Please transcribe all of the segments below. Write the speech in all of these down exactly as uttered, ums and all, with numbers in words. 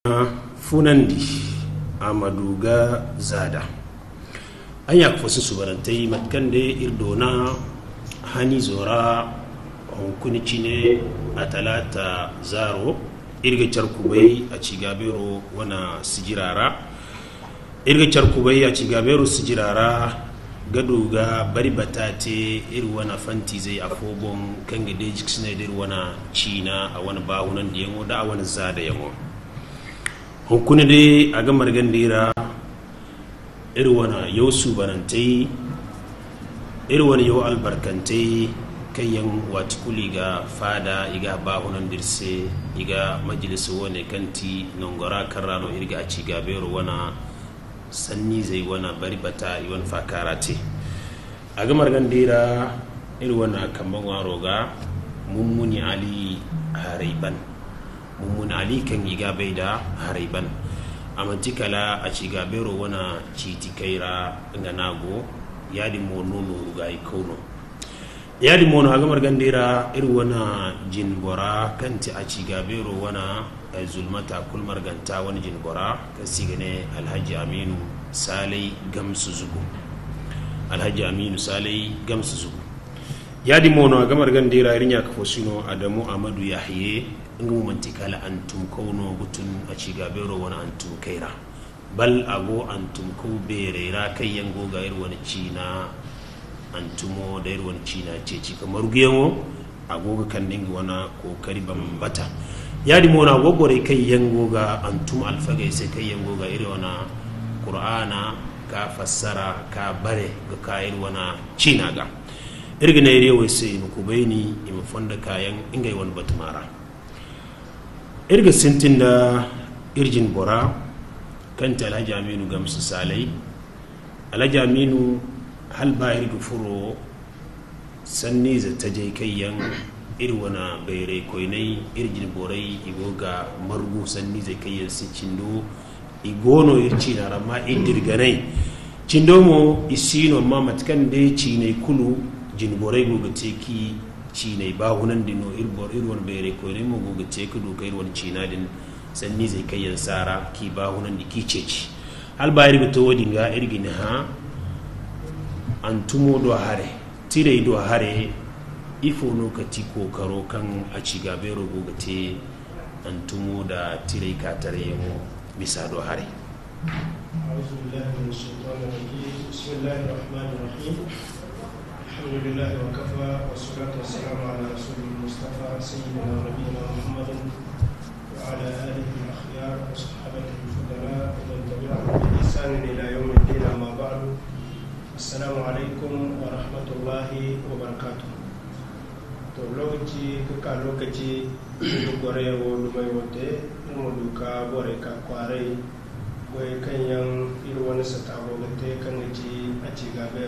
funandi amaduga zada anya kufosu subarantai matkande irdona hani zora hunkuni cine a talata zaro irga charkubai a cigabero wana sijirara irga charkubai a cigabero sijirara gaduga bari batate iri wana fanti zai afobon kan gade jiksina da iri wana cina a wani bahunan da yango da a wani zada yango hukuni dai a gamar gandira iri wana yau subarantai iri wani yau albarkantai kayan watukuli ga fada iga bahunan dirse iga majalisa wani kanti nongora karrano irga a cigabero wana sanni zai wana bari bata iwan fakarate a gamar gandira iri wana kamban waroga mummuni ali haraiban mummuni ali kan iga bai da haraiban a mantikala a cigabero wana citi kaira nga nago yadi mo nono ruga ikono yadi mono a gamar gandira iri wana jinbora kanti a cigabero wana zulmata kulmar ganta wani jinbora kan sigane alhaji aminu salai gamsu zugu alhaji aminu salai gamsu zugu yadi mono a gamar gandira irin ya kafo sino adamu amadu yahye ingu mantikala antum kauno gutun a cigabero wani antum kaira bal ago antum ko berera kai yango ga ir wani cina antumo da ir wani cina ce ci kamar guyenwo agoga kan dingi wana kokari bambata yadi mona gogore kai yango ga antum alfagai sai kai yango ga iri wana qur'ana ka fassara ka bare ga kair wana cina ga irgina ire wai sai ku baini im fonda kayan ingai wani batmara irga sintin da irjin bora kanta alhaji aminu gamsu salai alhaji aminu hal ba irga furo sanni za ta je kayyan irwana bayrai koinai irjin borai igoga margu sanni zai kayyan su cindo igono irci na rama idirganai cindo mo isino ma matkan dai cinai kulu jin borai goga teki cinai bahunan dino irbor irwan bayrai koinai mo goga teki doka irwan cina din sanni zai kayyan sara ki bahunan di ki ceci hal ba irga to wadinga irgin ha antumo do hare tire do hare ifo lokaci kokaro kan a cigabero gogate antumo da tire katare mu bisa do hare alhamdulillah wa kafa wa salatu wassalamu ala rasulil mustafa sayyidina nabiyina muhammadin wa ala alihi al-akhyar wa sahbihi al-fudala wa man tabi'ahum bi ihsan ila yawm al-din amma ba'du. Assalamu alaikum wa rahmatullahi wa barakatuh. To lokaci kuka lokaci da gore wo lumai wote mu duka gore ka kware goy kanyan iru wani satabo gate kan ci a ci gabe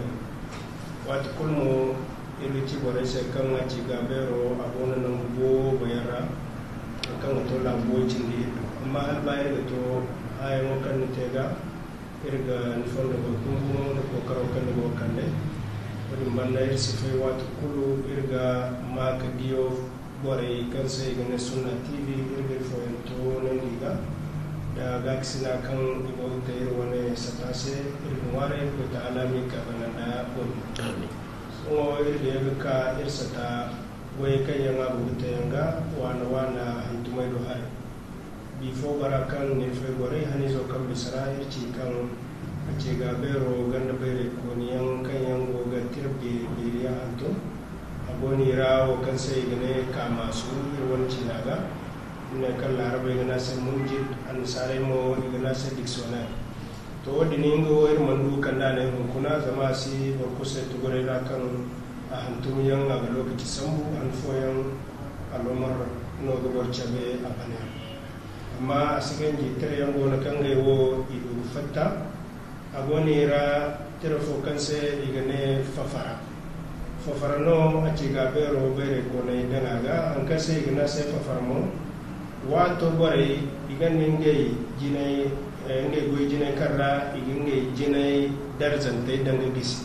wat kulmo iru ci gore sai kan a ci gabe ro abona nan bo bayara kan to la bo ci ni amma al bayar da to ay mo kan tega irga ni fondo ko kuma ko karo kan go kan ne wani banda ir sifai wata kulu irga maka giyo bore kan sai ga sunna tv irga foyanto nan diga da gaksina kan ibo ta ir wani satase irga ware ko ta alami ka bana da ko amin so irga ga ka irsata goye kan yanga buta yanga wana wana hantumai do hare before barakan ne fe gore hani zo kan bisara irci kan a ce ga bero ganda bere koniyan kan yango ga tirbe biriya anto a goni rawo kan sai gane kama su irwanci naga ina kan larabai gana sai munjid an sare mo gana sai dictionary to wadi ne ngo ir mandu kan da ne kuna zama si ba kusa to gore da kan a hantum yan ga lokaci sambu an foyan alomar no ga borchabe a bane amma a cikin jitar yango na kan gaiwo idu fatta agoni ra terfo kanse igane fafara fafara no a cigabero bere kone danaga an kase igana se fafara mo wato bore igane ngai jinai ngai goy jinai karra igane jinai darzante danga gisi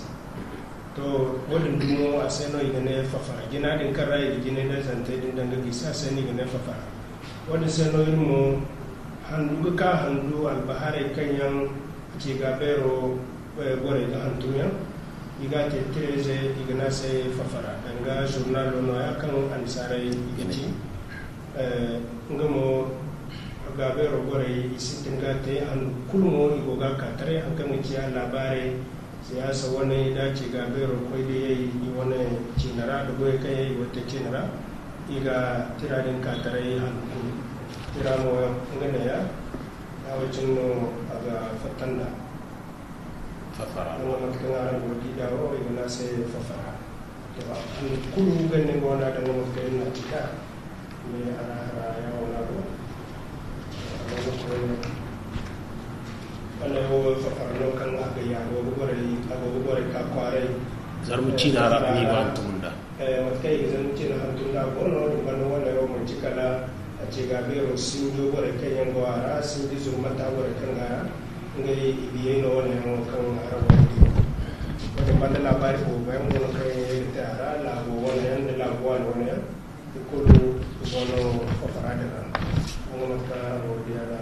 to wodin dumo a seno igane fafara jinadin karra igane darzante din danga gisi a seno igane fafara wodin seno ilmo handu ka handu albahare kanyan ke gabero gore ga hantunya iga te treze igna sai fafara danga journal no ya kan ansarai igati eh ngamo gabero gore isitinga te an kulmo igoga katare an kan ci labare siyasa wani da ci gabero koi da yayi wani cinara da goye kai yayi wata cinara iga tiradin katare an kulu tiramo ngana ya awacin no aga fatanda fafara no makana ran godi da o igna sai fafara to an kulu ganne gona da no kai na tika ne ara ara ya wala do ana yo fafarno kan aga yaro gore aga gore ka kware zarmu cina ra ni ba tunda eh wakai zarmu cina han tunda gono do bano wala yo mun cikala a ce ga bero sinjo gore kan yango ara sinji zur mata gore kan gara ngai ibiye no wala yo kan ara wani ko banda labari ko bayan gono kai ta ara la go wala yan la go wala wala ko do gono fafarada kan ngono ka ro diara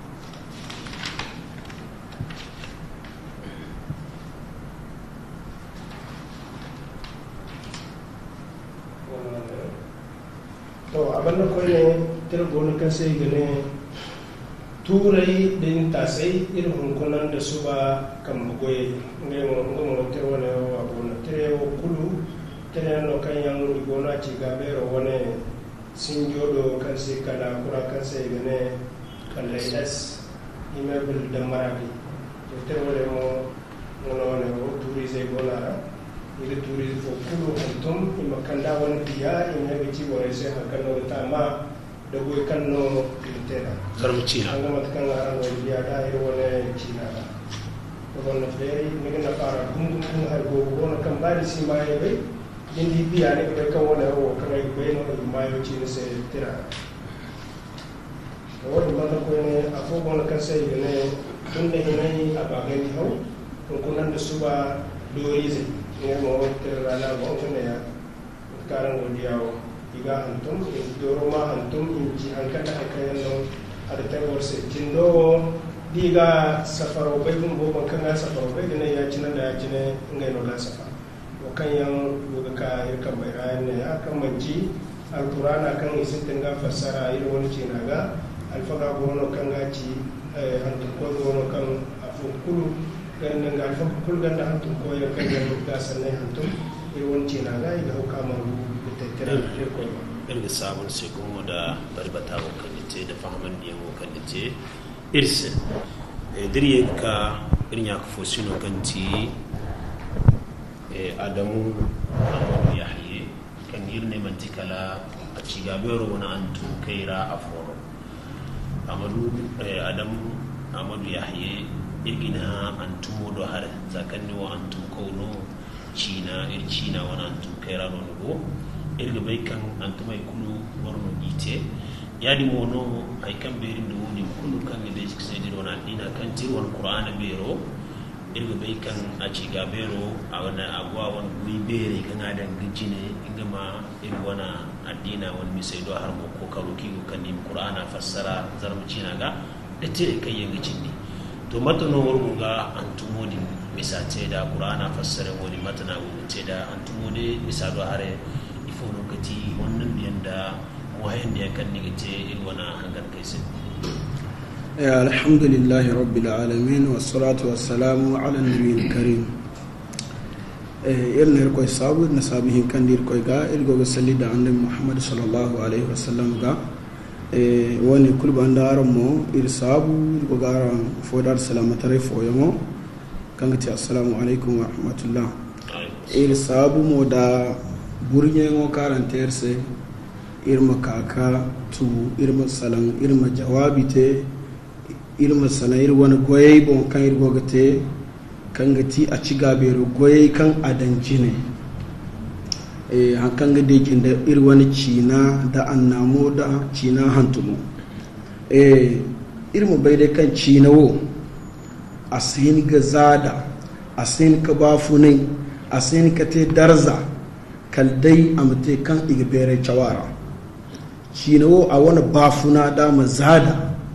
to abin da kwaye tirgonu kan sai gane turai din tasai irin hunkunan da su ba kan bugoye ne mu mu tirwa ne wa gona tirewo kulu tare no kan yan gona ci gabero wani sun jodo kan sai kala kura kan sai gane kan laidas imebul da maraki to tirwa ne mu mu ne wo turi sai gona ile turi fo kulu antum ima kanda wani biya in yabi ci wore sai hakan no ta ma da goy kan no tera zarmu cina an gama kan aran wani biya da iro wani cina ba to wannan fere ne na fara gungun kun har go gona kan bari si ma yabe indi biya ne ga kan wani ro kan ai bai no ma yabi ci sai tera to wannan ma ko ne afo gona kan sai ne tun da hinai a bagani hau kun kunan da su ba dorize ne mo terrana mo ne ya karan godiyawo iga antum doro ma antum inji an kada akayan no ada tawor se jindo diga safaro bai bun bo ban kan safaro bai ne ya cina da ya cine ngai no da safa o kan yan yoga ka irkan bai rayan ne ya kan manji alqur'ana kan isin tinga fassara irin wani cina ga alfaga gono kan gaci antum ko gono kan afu kulu ganin ga alfa kul ganda hantum ko ya kan yan da sanai hantum irin cina ga ga hukama tattara ko irin sabon sai kuma da barbata ko kalite da fahman diyan ko kalite irse e diriye ka irin ya kafo sino kanti e adamu amadu yahye kan yirne mantikala a cigabero wani antu kaira aforo amadu adamu amadu yahye irgina antumo do har zakanni wa antum kono china ir china wana antum kaira no go irga bai kan antumai kulu warno ite yadi mono ay kan berin do woni kulu kan de sai dir wana dina kan tir won qur'ana bero irga bai kan a ci ga bero a wana agwa won gui bere kan adan gijine inga ma ir wana addina won mi sai do har mo ko karuki kan nim qur'ana fassara zarmu china ga da tire kai yanga cinni to matano worgo ga antumodi misate da qur'ana fassara woni matana wuce da antumodi misado hare ifo lokati wannan biyan da wahayin da kan nigite in wana hangar kai sai ya alhamdulillahi rabbil alamin wassalatu wassalamu ala nabiyil karim eh yelner koy sabu na sabihin kandir koy ga ilgo ga salida annabi muhammad sallallahu alaihi wasallam ga e woni kulbandaro mo ir sabu ko garan fodar salamatare foyomo kangati assalamu alaikum wa rahmatullah ir sabu mo da burnye ngo karanterse irma kaka tu irma salan irma jawabi te irma salan ir wani goyey bon kan ir gogate kangati a cigabero goyey kan adanjine e hankan ga dekin da ir wani cina da annamo da cina hantumo e irmu bai da kan cina wo asin ga zada asin ka bafunai asin ka te darza kaldai amte kan igbere chawara cina wo a wani bafuna da mazada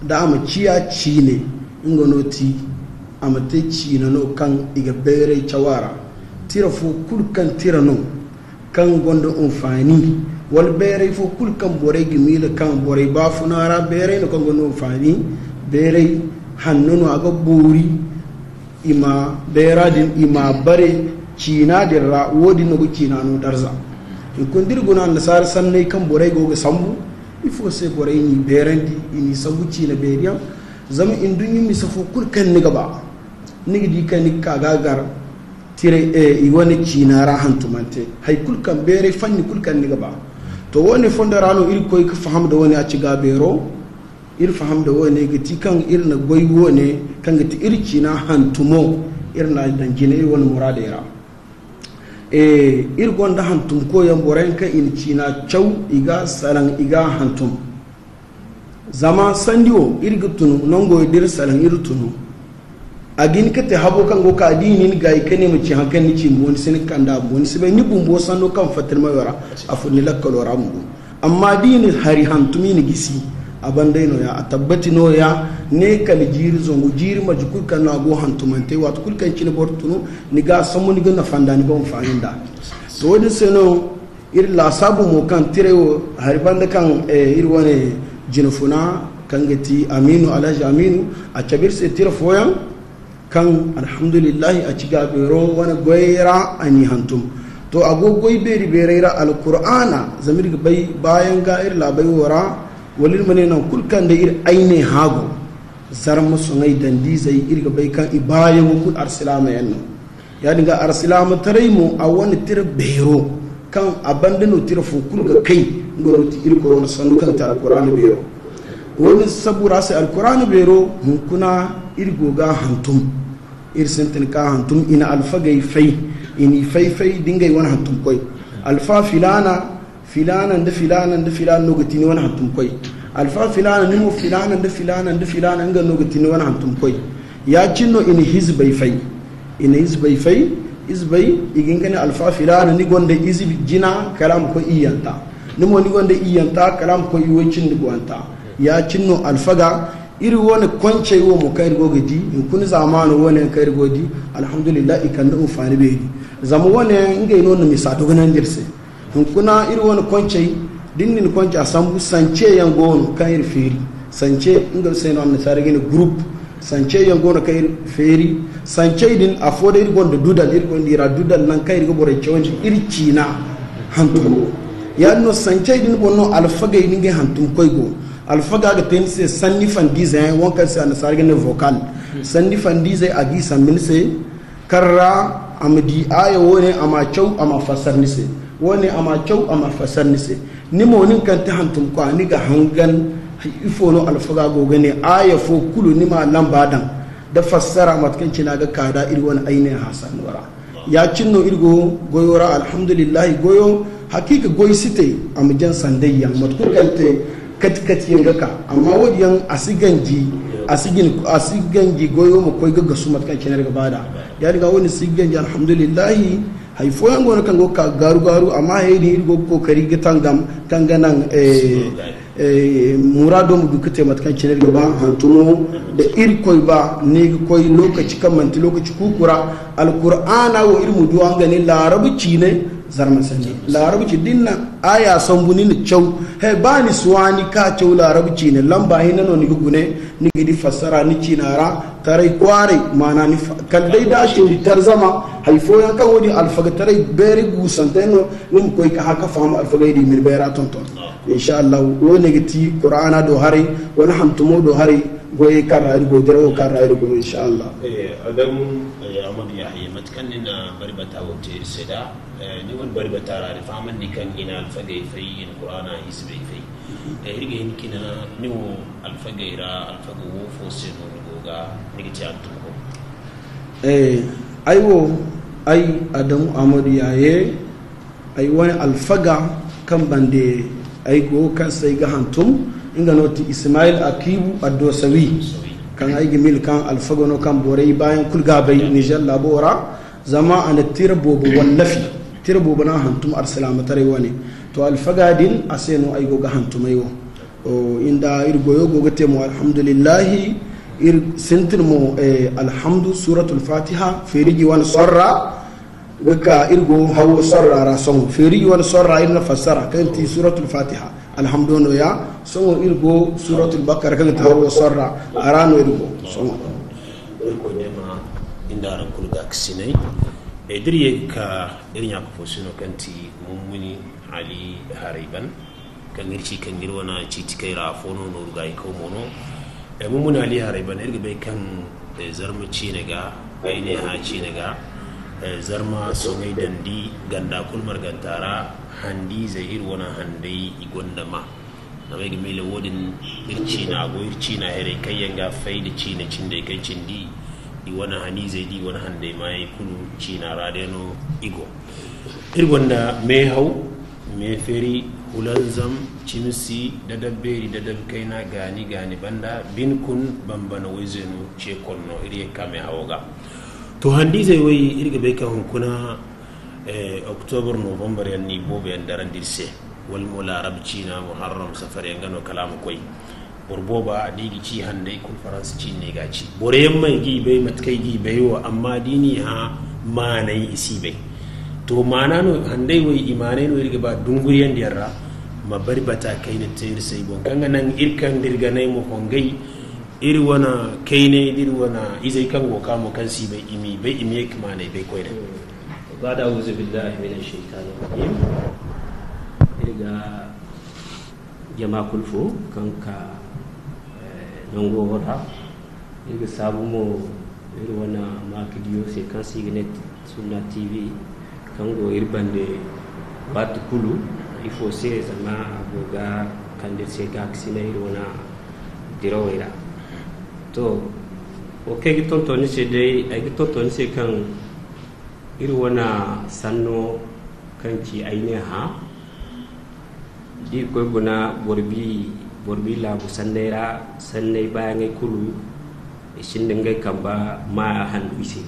da ama ciya cine inga noti ama te cina no kan iga bere chawara tira fo kul kan tira no kan gondo amfani wal bere fo kul kan bore gimila kan bore ba funara bere no kan gondo amfani bere hannuno aga buri ima bera din ima bare cina dirra wodi no cina no darza in kundir guna nasar sanne kan bore goga sambu ifo se bore ni berandi ini sambu cina beriya zama in dunyi mi safo kul kan ni gaba ni di kan ni kagagar tire e iwani cina ra hantumante hay kul kan bere fanni kul kan ni gaba to woni fondarano iri koy ka faham da woni a ci gabero iri faham da woni gati kan iri na goy woni kan gati iri cina hantumo iri na dangine iri wani muradera e iri gonda hantum ko yan boren ka in cina chaw iga salan iga hantum zama sandiwo iri gutunu nongo dir salan iri tunu agin kate habo kan go ka dinin ga ikane mu ci hankan ni ci woni sin kan da woni sibe ni bumbo sanno kan fatir ma wara afuni lakkal wara mu amma dinin hari hantumi ni gisi abandai no ya atabbati no ya ne kal jiri zongu jiri majukul kan na go hantumante wat kul kan cin bortunu ni ga samu ni gna fanda ni go faninda to woni seno ir la sabu mo kan tirewo hari banda kan e ir woni jinfuna kan gati aminu alaji aminu a cabir se tire foyan kan alhamdulillah a ciga bero wani goyera ani hantum to agogoy beri berera alqur'ana zamir bai bayan ga ir labai wara walil mane nan kulkan da ir aine hago zaram musunai dandi zai ir bai kan ibayan kul arsilama yanno ya dinga arsilama taraymu a wani tir bero kan abandano tir fu kul ga kai ngoro ti ir ko sanu kan ta alqur'ana bero wani sabura sai alqur'ana bero mun kuna ir goga hantum ir sentin ka hantum ina alfagay fai ini fai fai dingai wani hantum koi alfa filana filana da filana da filana no gutini wani hantum koi alfa filana nimo filana da filana da filana nga no gutini wani hantum koi ya cinno ini hizbai fai ina hizbai fai hizbai igin kana alfa filana ni gonda izbi jina kalam ko iyanta nimo ni gonda iyanta kalam ko iwacin ni gwanta ya cinno alfaga iri wani kwance wo mu kai rigo gidi in kun zamanu wani kai rigo di alhamdulillah ikan da ufani be zama wani inga ino na misa to ganan dirse in kuna iri wani kwance dinnin kwance a sambu sance yan gon kai feri sance inga sai na nasara gine group sance yan gon kai feri sance din afoda iri gon da dudal iri gon dira dudal nan kai rigo bore chawon iri cina hantum ya no sance din bonno alfaga ni ga hantum koy go alfaga ga ten se sanni fan design won kan se an sarge ne vocal sanni fan design agi samin se karra amdi aya woni ama chaw ama fasar ni se woni ama chaw ama fasar ni se ni mo nin kan ta hantum ko ani ga hangan ifo no alfaga go gane aya fo kulu ni ma lamba dan da fassara matkan cina ga kada iri wani ainihin hasan wara ya cinno irgo goyora alhamdulillah goyo hakika goyi site amjan sandayya matkul kante katkatiyan gaka amma wadiyan asiganji asigin asiganji goyo mu koy gaga su matkan kenar gabada ya riga wani siganji alhamdulillah haifo yan gona kan go ka garu garu amma hayni irgo kokari gitangam tanganan eh eh murado mu dukate matkan kenar gaba hantumo da irkoi ba ne koy lokaci kan manti lokaci kukura alqur'ana wa irmu duwan ganin larabuci ne zarma sani larabuci dinna aya sambuni ni cew he bani suwani ka cew larabuci ne lamba hina no ni gune ni gidi fassara ni cinara tarai kware mana ni kallai da shi tarzama haifo yan kan wodi alfaga tarai beri gusanteno nim koy ka haka famu alfaga di mir bera tonton insha Allah woni giti qur'ana do hari wala hamtumo do hari goy karari go dero karari go insha Allah eh adam amad yahya matkanina barbata wote seda ni won barbata ra faman ni kan ina alfagay fi alqur'ana hisbi fi eh rige ni kina ni wo alfagayra alfago wo fo seno goga ni giti antuko eh aiwo ai adam amad yaye ai wani alfaga kan bande ai go kan sai ga hantum inga noti ismail akibu adosawi kan aigi mil kan alfagono kan borai bayan kulga bai nijar labora zama ana tirbobo wallafi tirbobo na hantum arsalama tare wani to alfagadin aseno aigo ga hantumaiwo o inda irgoyo gogote mo alhamdulillahi ir sentir mo eh, alhamdu suratul fatiha ferigi wan sorra gaka irgo hawo sorra ra son ferigi wan sorra irna fassara kanti suratul fatiha alhamdu no ya son irgo suratul baqara kan hawo sorra arano irgo son ko nema inda ran kul ga kisinai e diriye ka irin ya ko sino kanti mummuni ali hariban kan irci kan girwana citi kai rafono no ruga ko mono e mummuni ali hariban irga bai kan zarmu ci ne ga aine ha ci ne ga zarma songai dandi ganda kulmar gantara handi zai irwana handai igonda ma na bai gmele wodin irci na go irci na here kai yanga faida ci ne cin da kai cin di i wana hani zai di wana hande mai kulu ci na radeno igo irgonda me hau me feri hulanzam cimsi da dabberi da dab kaina gani gani banda bin kun bambana wezenu ce konno iri kame hawoga to handi zai wai irga bai kan hunkuna eh october november yanni bobe yan daran dirse wal mola arabci na muharram safar yan gano kalamu koi burboba digi ci hande kun faransa ci ne gaci bore mai gi bai matkai gi bai wa amma dini ha manai isi bai to mana no hande wai imane no irga ba dunguriyan diyarra mabari bata kai ne tayir sai bon kanga nan irkan dirga nay mo hongai iri wana kaine iri wana izai kan go kamo kan si bai imi bai imi kuma ne bai koyda bada auzu billahi minash shaitanir rajim irga jama kulfu kanka nongo wora irga sabu mo iri wana makidiyo se kan signet sunna tv kango irbande wat kulu il faut se zama agoga kandir se gaksina iri wana dirawira to o kegi tontoni se dai ay tontoni se kan iri wana sanno kanci aine ha di koy guna borbi borbi la bu sandera sanne ba ngay kulu e shinde ngay kamba ma handu isi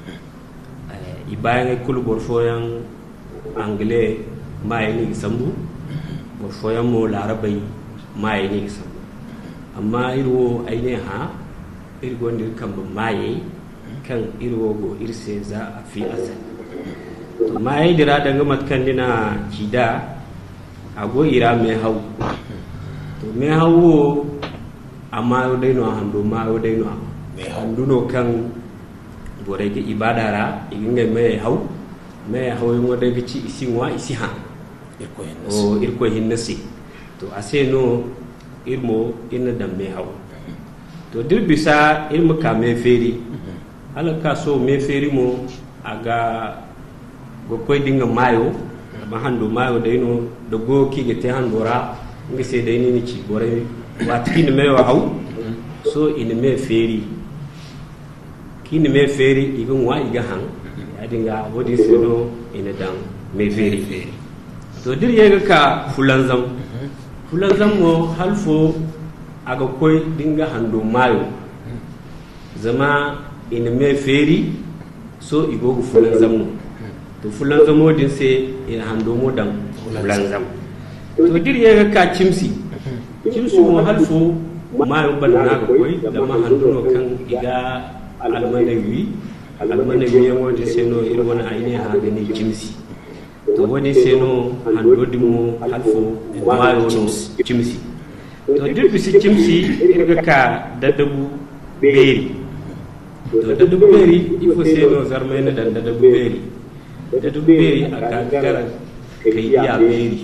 e ba ngay kulu bor foyan anglais ma yini sambu bor foyan mo larabai ma yini sambu amma irwo aine ha irgo ndir kamba maye kan irwo go irse za a fi asal to maye dira daga matkan dina kida ago ira me haw to me hawo amma dai no hando ma dai no me handuno kan gore ke ibadara iginga me haw me haw mo dai ci isi wa isi ha irko hinnasi o irko hinnasi to aseno irmo ina da me haw to dirbisa ilmu ka me feri halaka so me feri mo aga go koy dinga mayo ba hando mayo dai no do go ki ge te handora ngi se dai ni ci bore wat kin me wa haw so ina me feri kin me feri igun wa iga han ya dinga wodi se do ina dan me feri to dir yega ka fulanzam fulanzam mo halfo aga koy dinga hando mayo zama ina me feri so igogo fulanzam no to fulanzam mo din se ina hando mo dan fulanzam to dir yega ka chimsi chimsi mo halfo mayo banana ga koy zama hando no kan iga almanawi almanawi mo din se no ina wona ayne ha ga ni chimsi to woni se no hando dimo halfo mayo no chimsi to dirbi si cimsi irga ka dadabu beri to dadabu beri il faut c'est nos armées na dan dadabu beri dadabu beri aka gara kai ya beri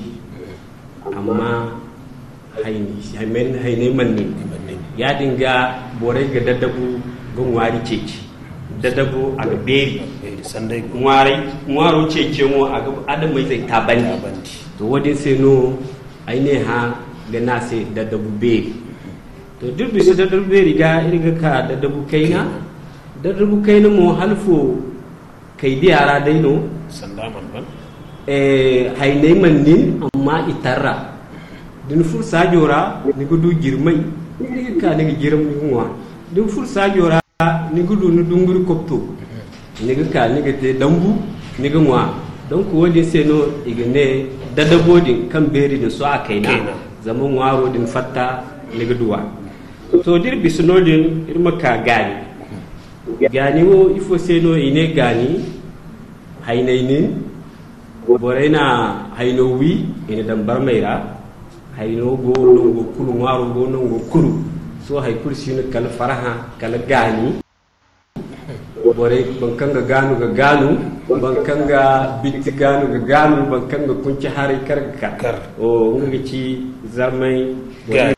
amma hayni haymen hayne manni ya dinga bore ga dadabu gon wari ceci dadabu aga beri sandai ngwari ngwaro cece mo aga adam mai zai tabani to wadin sai no aine ha gana se da dabu beri to dirbi se da dabu beri ga irga ka da dabu kaina da dabu kaina mo halfo kai di ara dai no sandaman ban eh haynai mannin amma itarra din fur sajora ni gudu girmai ni ka ni giram ni wa din fur sajora ni gudu ni dunguri kopto ni ka ni gate dambu ni gwa donc wodi se no igane da dabodin kan beri da su a kaina zaman waro din fatta niga duwa to dir bisnodin irma ka gani gani wo ifo seno ine gani hainainin borena haino wi ina dan barmeira haino go no kulu waro go no go kulu so hay kursi no kala faraha kala gani bore bankanga ganu ga ganu bankanga bitti ganu ga ganu bankanga kunci hari karga kar o ngi ci zamai gani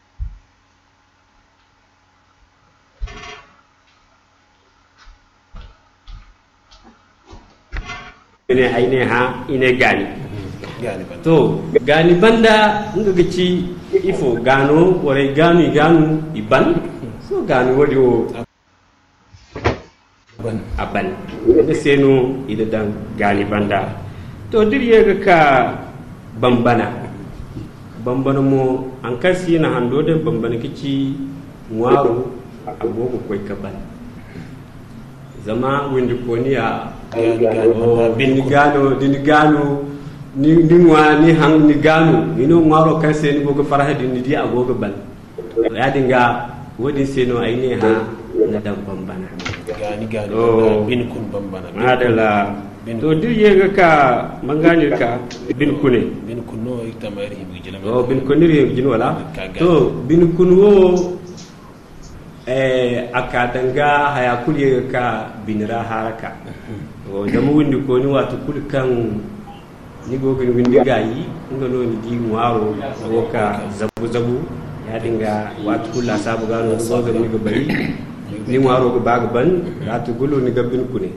ine aine ha ine gani gani banda to gani banda ngi ci ifo gano bore ganu ganu iban so ganu wodi o aban da seno ida dan gani banda to dirye ga ka bambana bambana mo an kasi na hando da bambana kici ngwaro agogo koy kaban zama windi koniya bin gano din gano ni dinwa ni hang ni gano ni no ngwaro kan seni gogo faraha din di agogo ban ya dinga wodi seno aine ha na dan bambana gani gani oh. bin kun bambana adala to dir yega ka mangani ka bin kune bin kunno itamari bi jina oh bin kuniri jina wala to bin kunwo eh akadanga haya kulye ka binra haraka o jamu windi ko ni watu kulkan ni gogo windi gayi ngano ni di waro woka zabu zabu ya dinga watu kula sabu gano gogo ni go bari ni waro go baga ban ratu gulu ni gabbin ku ne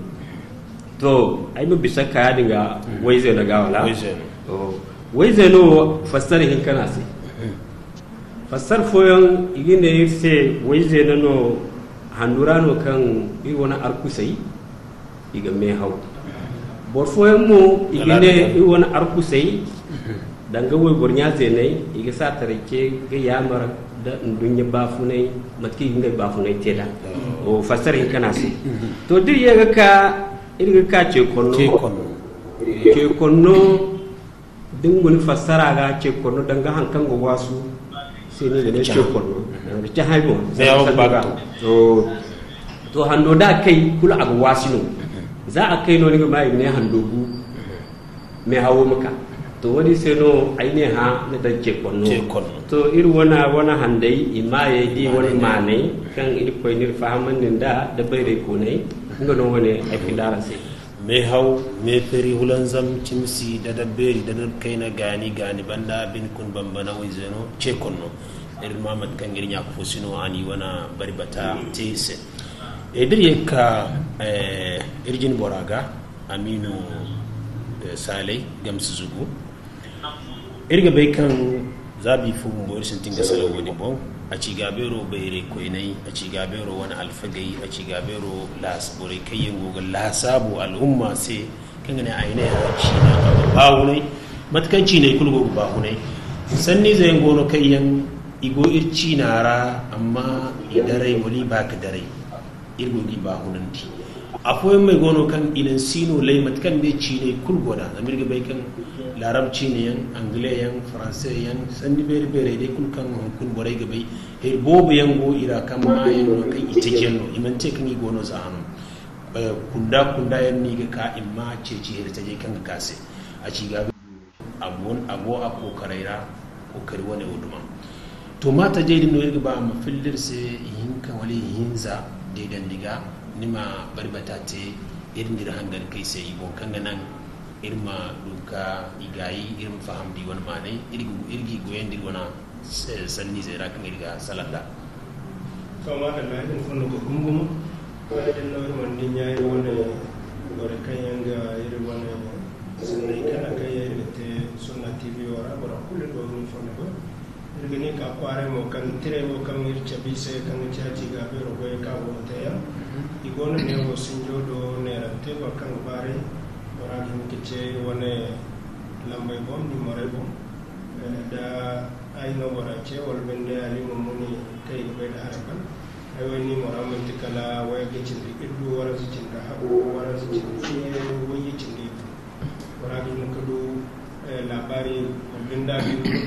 to ai mu bisa kaya dinga waize na gawala waize oh waize no fassara hin kana sai fassar foyon iginde irse waize na no handurano kan i wona arkusai iga me haw bor foyon mo iginde i wona arkusai danga woy bornya zenai iga sa tarike ga yamar da dunya bafunai matki hinga bafunai teda o fasarin kana si to dir yaga ka irga ka ce konno ce konno ce konno dingun fasara ga ce konno danga hankan go wasu sai ne da ce konno da ce haibo sai ya baga to to hando da kai kula aga wasino za a kai no ni ga mai ne handogu me hawo maka to wani seno aine ha na da ce konno to ir wana wana handai imaye di wani mane kan iri koy nir fahaman ninda da bayre ko ne ngano wani ay fidara sai me haw me feri hulanzam cimsi da dabberi da nan kaina gani gani banda bin kun bambana wai zeno ce konno ir mamad kan gir nya ko sino ani wana bari bata tese e dir ka eh irjin boraga aminu salai gamsu zugu irga bai kan zabi fu mo irsin tinga sala woni bon a ci gabero bayre koinai a ci gabero wani alfagai a ci gabero las bore kayen gogal la sabu al'umma sai kan ne aine a ci na bawunai matkanci ne kulgo bawunai sanni zai gono kayen igo irci nara amma idare wali baka dare irgo gi bawunanti akwai mai gono kan idan sino laimat kan bai ci ne kulgoda amirga bai kan larabci ne yan anglais yan français yan sandi bere bere dai kulkan kun borai ga bai her bobo yan go ira kama yan kan ita jenno iman te kan gono za hanu kunda kunda yan ni ga ka imma ce ci her ta je kan ka sai a ci ga abun abo a kokaraira kokari wani uduma to mata je din no ga ba ma fillir sai hinka wali hinza dai dan diga nima barbata te irin dir hangan kai sai bon kan nan irma duka igayi irin faham di wani manai irgi irgi goyen dir wana sanni zai rakan irga salanda to ma da nan kun ko gungum ko da no man din yayi wani gore kan yanga irin wani sanni kana kai irin te sunna tv wara bara kullu do ni fona ko irgi ne ka kware mo kan tire mo kan irce bi sai kan caji ga be ro goye ka wo te ya igona ne wo sinjo do ne rante ba kan bare wara ki kice wani lambai bom ni more bom da ai no wara ce wal bende ali mo muni kai ga da harakan ai wani mora mun tikala waya ga cin da iddu wara su cin da habo wara su cin ne wani cin da wara ki mun kudu labari wal benda bi kudu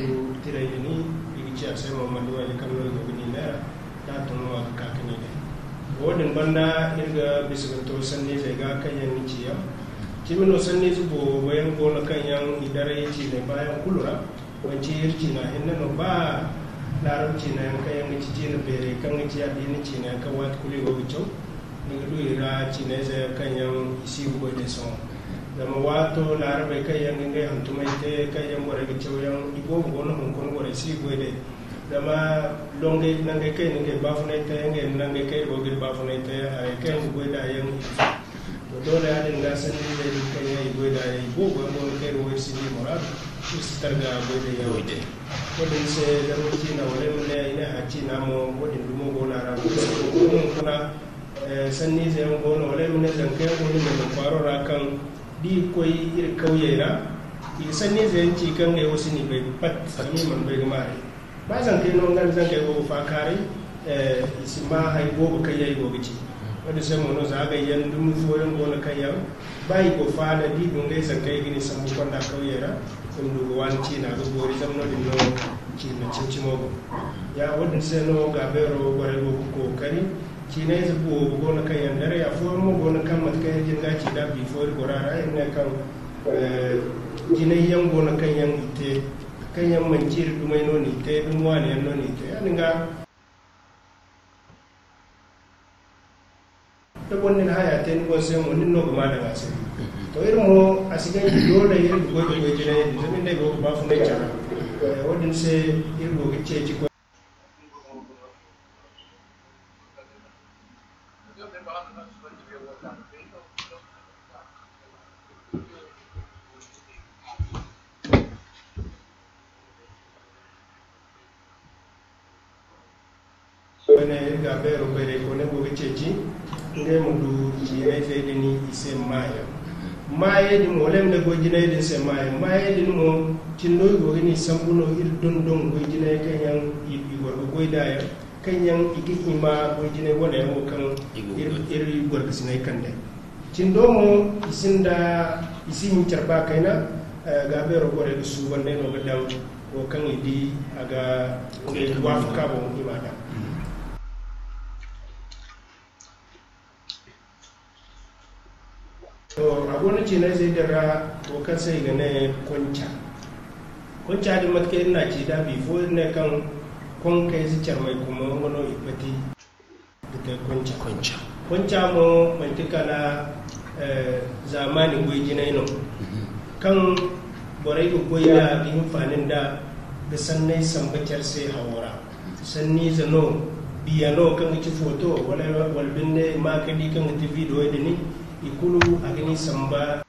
tirai ni igi a sai mamadu wali kan no gini na da tun wa ka kani ne wodin banda irga bisganto sanne zai ga kan yan ci ya kimino sanne zubo bayan gona kan yan idare ci ne bayan kulura wanci irci na hinna no ba larabci na yan kan yan ci ci na bere kan ci ya bi ni ci na kan wat kuli go bicho ni du ira ci ne zai kan yan isi go de son dama wato larabai kai yan ngai hantumai te kai yan gore ga cewa ibo go na hon kon gore si go de dama longe nangai kai ngai bafunai te ngai nangai kai go gil bafunai te ai kai go da yan to dole ya dinga san ni da kai yan go da ai bo go no kai go si ni mora su targa go da yawo de ko din se da ruci na wale mun ne ina haci na mo ko din dumo go na ra ko mun kuna sanni zai go no wale mun dan kai go ni da faro ra kan di koy ir kawyera i sanni zai ci kan ga wasu ni bai pat sami man bai mare ba zan kai non gan zan kai go fa kare eh isma hay go kai yayi go gici wanda sai mu no zaga yan dum foyon go na kan yan bai go fa da di dun dai san kai gini san mu kwanda kawyera kun du go wan ci na go gori zam no din no ci na cin ci mo ya wanda sai no ga bero gore go ko kari ci ne zubo go na kan yan dare ya fo mo go na kan mat kai jin gaci da bi fo go ra ra ne kan eh jinai yan go na kan yan ite kan yan man ci du mai no ni te dum wani yan no ni te an ga to wannan haya te ni go sai mo ni no ma da wase to irin mo asigan dole irin go go jinai din ne go ba fu ne cara eh wadin sai irin go ce ci wani ga bero bere ko ne gobe ceci ngai mu du ci ai fe dini ise maya maya di mo lem ne go jinai din se maya maya di mo cindo go ni sambuno ir don don go jinai kanyan i gor go goida ya kanyan igi ima go jinai wona mo kan ir ir gor sinai kande cindo mo isinda isin charba kaina ga bero gore du su wonde no gadam o kan idi aga ngai wafka bo ibada to abun ci na zai dara to kan sai ga ne kunca kunca da matke ina ci da befo ne kan kon kai su charmai kuma wono ibati da kai kunca kunca kunca mo mai tikala eh zamani goyi jinai no kan borai go goya bi fanin da da sannai sambacar sai hawara sanni zano biyano kan ci foto wala walbinne ma kadi kan ti video da ni ikulu agni samba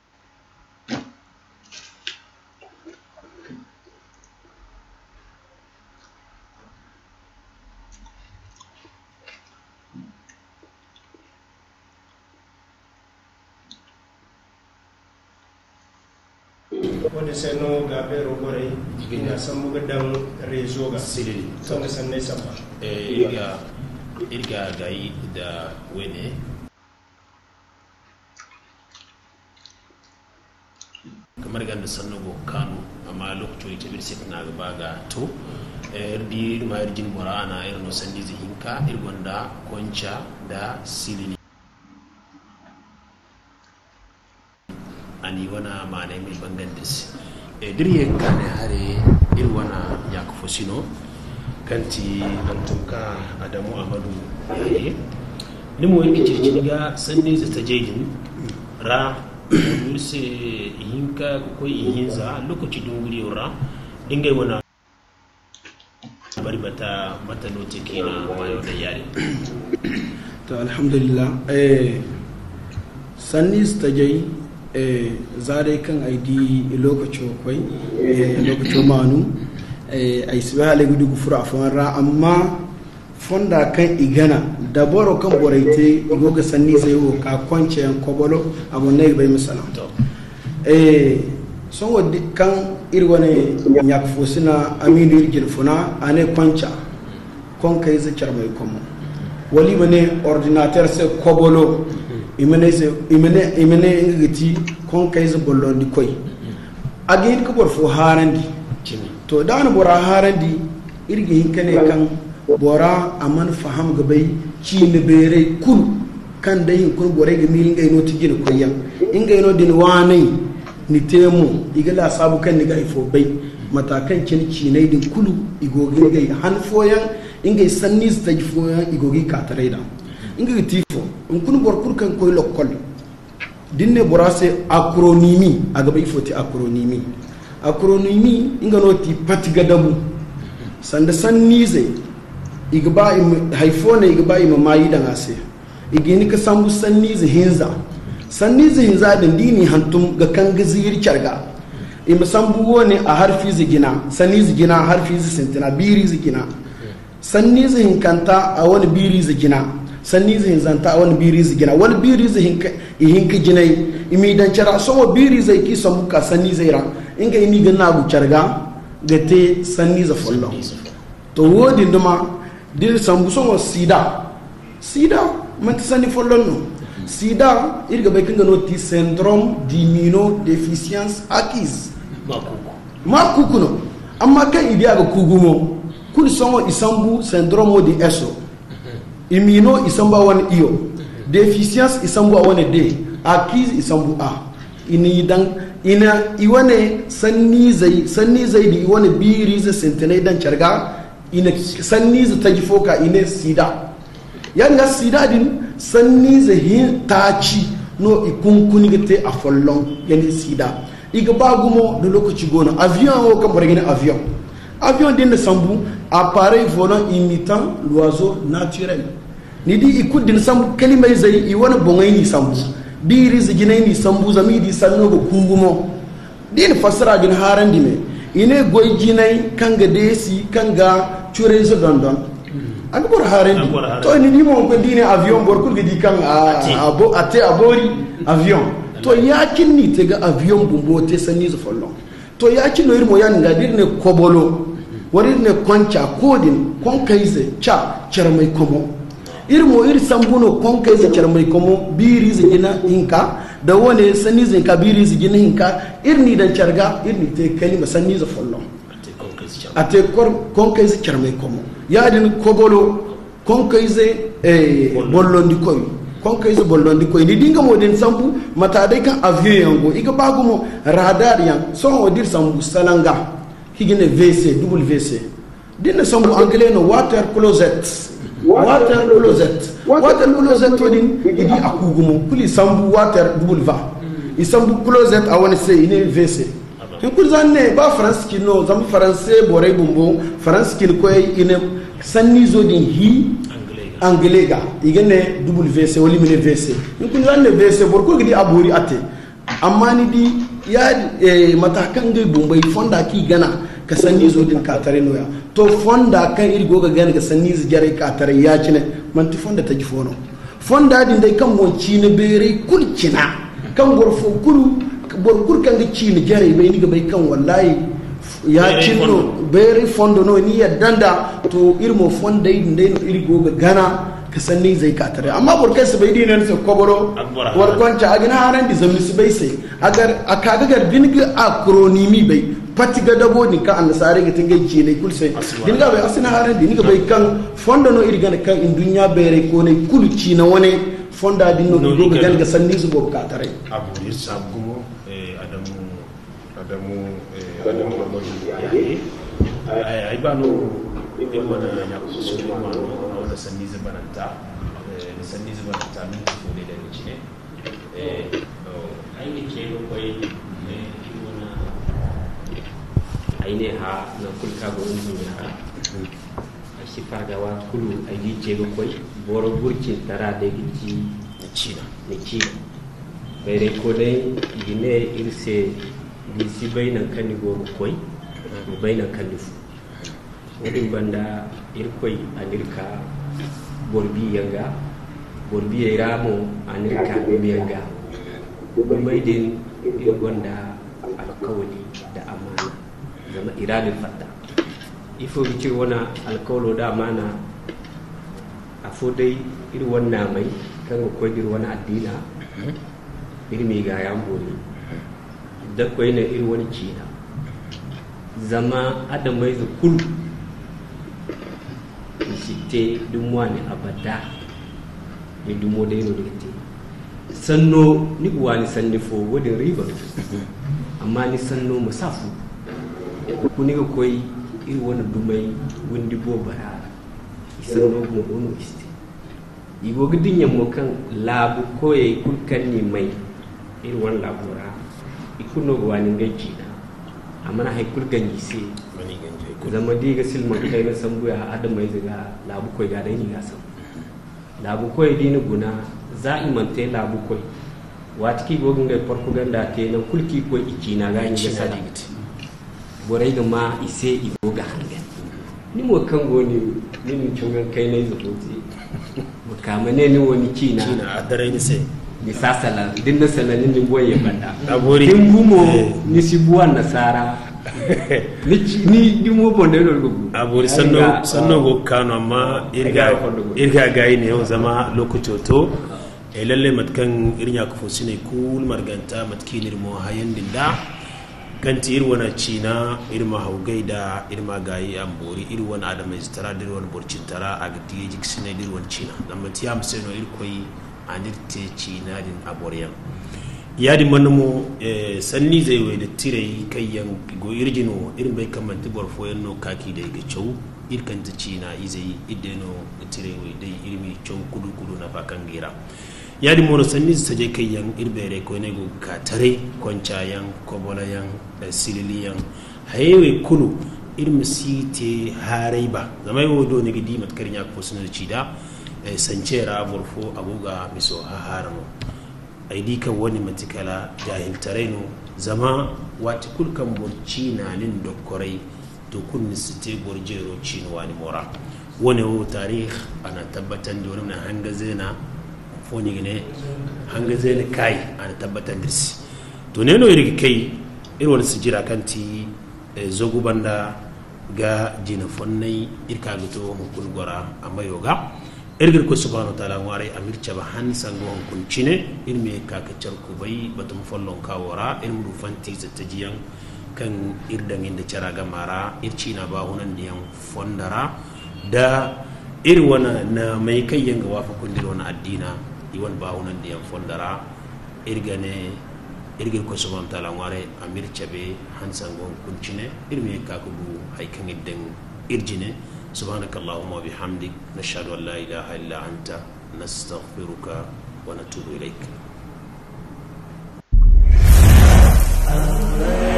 wanda sai no gabe rogore ina sambu gadan rezo ga silili sanga sanne samba eh irga irga gai da wene kamar ganda sannugo kanu amma lokacin ita bir sai na gaba ga to erdi ma erjin morana erno sanni zihinka irgonda koncha da silili ani wana mane mai bangandis e dirye kane hare ir wana yakufosino kanti antuka adamu amadu yaye ni mo yake circiniga sanni za tajejin ra se hinka ko ihinza lokaci dunguri ora dingai wana bari bata mata note kina mayo da yare to alhamdulillah eh sanni stajai eh zare kan aidi lokaci koi eh lokaci manu eh ai siba le gudu gufura fara amma fonda kan igana da boro kan boraite goga sanni sai wo ka kwance yan kobolo abun ne bai misalan eh son wadi kan irwane nyak fosina aminu irgin funa ane kwanca kon kai zakar mai komo wali bane ordinateur sai kobolo imene se imene imene ngiti kon kai za bollo di koy agin ko bor fo harandi cimi to da na bora harandi irgi hinkane kan bora aman faham gabai ci ne bere kul kan da hin kun bore ga milin gai no tijin koyan in gai no din wani ni temu igala sabu kan ni ga ifo bai matakan kin ci ne din kulu igogi gai han foyan in gai sanni sta foyan igogi ka tareda in gai tifo in kun bor kur kan koy lokol dinne bora se acronymie aga bai foti acronymie acronymie inga no ti patiga dabu sanda sanni zai igba im haifone igba im mayi dan ase igini ka sambu sanni zai hinza sanni zai hinza da dini hantum ga kan gazir kyarga im sambu woni a harfi zai gina sanni zai gina harfi zai sentina biri zai gina sanni zai hinkanta a wani biri zai gina sanni zai hinzanta a wani biri zai gina wani biri zai hinka hinka jinai imi dan cara so biri zai ki sambu ka sanni zai ra inga ini ganna gu kyarga ga te sanni zai follo to wodi nduma dir sambu so sida sida man sanni follo no sida irga bai kinga no ti syndrome d'immunodéficience acquise makuku makuku no amma kan idiya ga kugumo kun songo isambu syndrome di eso immuno isamba wan iyo déficience isambu wan de acquise isambu a ini dan ina iwane sanni zai sanni zai di iwane biri za sentenai dan charga ina sanni za tajifoka ine sida yanga sida din sanni za hin taci no ikunkuni gate a follon yani sida iga bagumo da lokaci gona avion o kan borgine avion avion din da sambu appareil volant imitant l'oiseau naturel ni di ikudin sambu kalimai zai i wani bongai ni sambu biri ziginai ni sambu zami di sanno go kungumo din fasara din haran di me ine goy jinai kanga desi kanga chure zo don don an bor haran di to ni di mo ko dine avion bor kul di kan abo ate abori avion to yakin ni tega avion bumbo te sanni zo follo to yakin no irmo yan ngadir ne kobolo warir ne koncha kodin konkaize cha charmai komo irmo ir sambuno konkaize charmai komo biri zigina hinka da wone sanni zinka biri zigina hinka irni dan charga irni te kalima sanni zo follo ate kor konkaize charmai komo yadin kobolo konkaize eh bollondi koy konkaize bollondi koy ni dinga modin sambu mata dai kan avion yango iga bagumo radar yan so odir sambu salanga higine V C W C dinna sambu anglais no water closet water closet water closet wodin idi akugumo kuli sambu water W isambu closet I want to say ine V C en kul zanne ba france kino zam français bore bumbo france kin koy ine sanni zodin hi anglais ga igene W C woli mine V C en kul zanne V C bor ko gidi abori ate amma ni di ya matakan gai bumbai fonda ki gana ka sanni zo din katare noya to fonda kan iri goga gana ka sanni zi jare katare ya cine man ti fonda ta gifono fonda din dai kan mon cine bere kulcina kan gorfo kulu borkur kan ga cine jare bai ni ga bai kan wallahi ya cinno bere fondo no ni ya danda to irmo fonda din dai iri goga gana ka sanni zai katare amma burkai su bai dinan su koboro war konca agina haran di zamni su bai sai agar akaga gar dinga acronymi bai patiga dabo ni ka an sare ga tinga ci ne kul sai dinga bai asina haran di ni bai kan fonda no iri gana kan in dunya bere ko ne kul ci na wone fonda din no go ga ganga sanni su go katare abu ir sabugo eh adamu adamu eh adamu ko yayi ay ay bano e wona ya ko so ma da sanni zubaranta da sanni zubaranta min ko ne da ni ne eh ai ne ke ko yi ne wona ai ne ha na kulka go ni ha ai shi farga wa kulu ai ji je ko yi boro burki tara da gici ne ci ne ci bere ko dai gine irse ni si bainan kan ni go ko yi bainan kan ni wadin banda irkoi anirka borbi yanga borbi ya ramo anirka yanga mai din irgonda alkawali da amana zama iradin fadda ifo bici wana alkawlo da amana afo dai iri wannan mai kan ko dir wani addina iri mi ga yan bori da koyi ne iri wani cina zama adamai da kulu shi te dumuwa ne abada ne dumo da yano da te sanno ni buwa ni sanni fo wadin riba amma ni sanno masafu ku ni ga koyi iri wani dumai windi bo bara sanno go wono iste igo gidin yammo kan labu koye kulkan ni mai iri wani labura ikuno go wani gaji na amma na haikul ganyi se zama diga silman kai na sambuya adam mai zaga labu koy ga dai ni ga sam labu koy dini guna za'imante labu koy watiki go ngai propaganda te nan kulki koy ikina ga ni ga sadi borai ga ma ise igo ga hanga ni mo kan go ni ni chungan kai na zubuti bukama ne ni woni kina kina adare ni se ni sasala din na salanin ni boye banda abori din gumo ni sibuwan nasara ni ni ni mo bonde do gugu abori sanno sanno go kano amma irga irga gayi ne yau zama lokaci to e lalle matkan irnya ko fosine kul marganta matkinir mo hayan dinda kanti irwana china irma haugai da irma gayi ambori irwana adamai tara dirwan borcin tara agti jiksine dirwan china amma tiyam seno irkoi anirte china din aboriyan yadi manmo e sanni zai wai da tire kayyan go irjino irin bai kamanti borfo yanno kaki da ga chow irkan ta china izai ideno tire wai dai irmi chow kudu kudu na fakan gira yadi mono sanni saje kayyan irbere ko ne go katare konchayan kobolayan sililiyan hayewe kulu irmi site haraiba zamai wodo ne gidi matkarnya ko sunan cida sancera borfo abuga miso haharano aidi kan wani matikala jahil tareno zama wati kulkan borci na nin dokkorai to kun nisite borjero cino wani mora wani wo tarih ana tabbatan da wani hanga zena foni gine hanga zena kai ana tabbatan dirsi to ne no irgi kai irwar su jira kanti zogu banda ga jina fonnai irka gato hukun gora amma yoga irgir ko subhanahu wa ta'ala ware amir chaba han sango on kuncine irme ka kacar ko bai batum follon kawora irmu fanti zatajiyan kan irdan inda cara gamara ircina ba hunan diyan fondara da irwana na mai kayyan ga wafa kundir wana addina iwan ba hunan diyan fondara irgane irgir ko subhanahu wa ta'ala ware amir chabe han sango on kuncine irme ka ko bu haikan iddan irjine سبحانك اللهم وبحمدك نشهد أن لا إله إلا أنت نستغفرك ونتوب إليك.